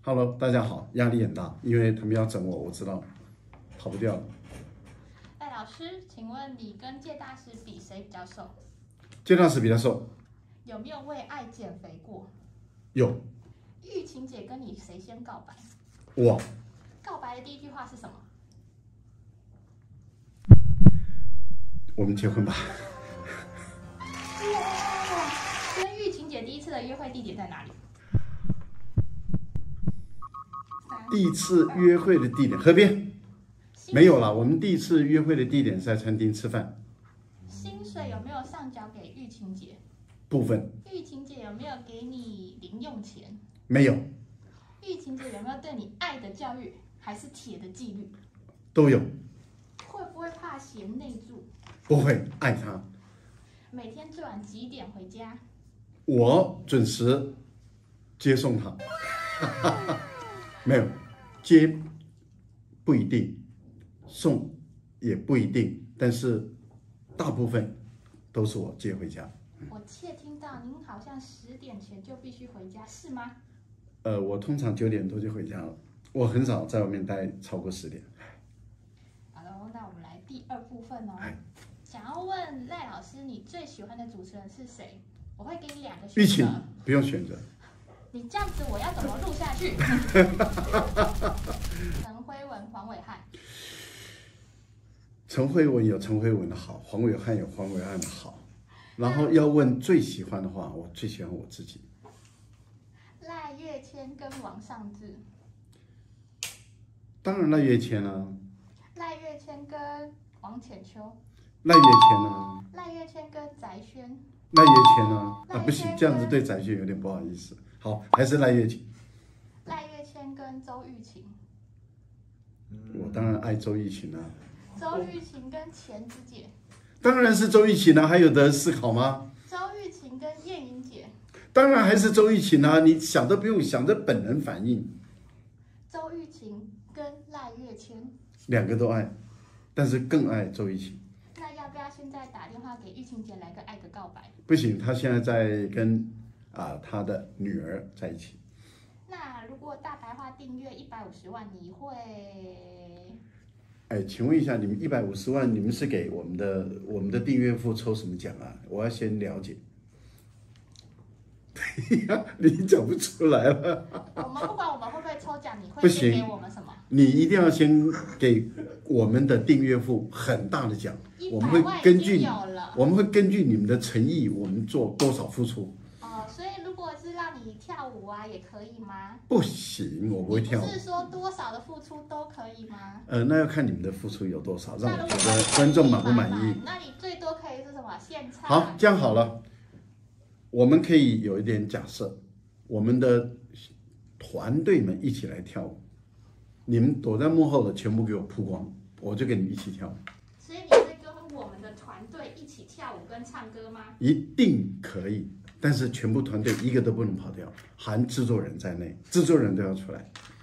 Hello，大家好，压力很大，因为他们要整我，我知道，跑不掉了。 赖老师，请问你跟介大师比谁比较瘦？ 介大师比较瘦， 有没有为爱减肥过？ 有玉琴姐跟你谁先告白？ 我告白的第一句话是什么？ 我们结婚吧。 哇！跟玉琴姐第一次的约会地点在哪里？ 第一次约会的地点河边没有了，我们第一次约会的地点是在餐厅吃饭。 薪水有没有上缴给玉琴姐？ 部分玉琴姐有没有给你零用钱？ 没有， 玉琴姐有没有对你爱的教育，还是铁的纪律？ 都有， 会不会怕嫌内助？ 不会爱他。 每天最晚几点回家？ 我准时接送他，没有接不一定，送也不一定，但是大部分都是我接回家。 我窃听到您好像10点前就必须回家，是吗？ 我通常9点多就回家了，我很少在外面待超过10点。 好喽，那我们来第二部分哦。 哎， 想要问赖老师，你最喜欢的主持人是谁？我会给你2个玉琴选择。 不用选择， 你这样子，我要怎么录下去？陈辉文、黄伟汉。 陈慧文有陈慧文的好，黄伟汉有黄伟汉的好。然后要问最喜欢的话，我最喜欢我自己。 赖月谦跟王尚志。 当然赖月谦啊， 赖月谦跟王浅秋。 赖月谦啊， 赖月谦跟翟轩。 赖月谦啊，不行， 赖月谦这样子对翟轩有点不好意思。好，还是赖月谦。 赖月谦跟周玉琴。 我当然爱周玉琴啊， 周玉琴跟钱子姐。 当然是周玉琴啊，还有得思考吗？ 周玉琴跟燕莹姐。 当然还是周玉琴啊，你想都不用想，着本能反应。 周玉琴跟赖月谦。 2个都爱，但是更爱周玉琴。 那要不要现在打电话给玉琴姐来个爱的告白？ 不行，她现在在跟她的女儿在一起。 那如果大白话订阅150万，你会？ 哎，请问一下，你们150万，你们是给我们的订阅户抽什么奖啊？我要先了解。对呀，你讲不出来了。 我们不管我们会不会抽奖，你不行会先给我们什么？ 你一定要先给我们的订阅户很大的奖，我们会 100万已根据经有了。 我们会根据你们的诚意，我们做多少付出。 哦，所以如果是让你跳舞啊，也可以吗？ 不行，我不会跳舞你不。是说多少的付出都可以吗？ 那要看你们的付出有多少，让我觉那如果得观众满不满意。 那你最多可以是什么？现唱？ 好，这样好了，我们可以有一点假设，我们的团队们一起来跳舞，你们躲在幕后的全部给我曝光，我就跟你们一起跳舞， 所以你会跟我们的团队一起跳舞跟唱歌吗？ 一定可以。但是全部团队一个都不能跑掉，含制作人在内，制作人都要出来。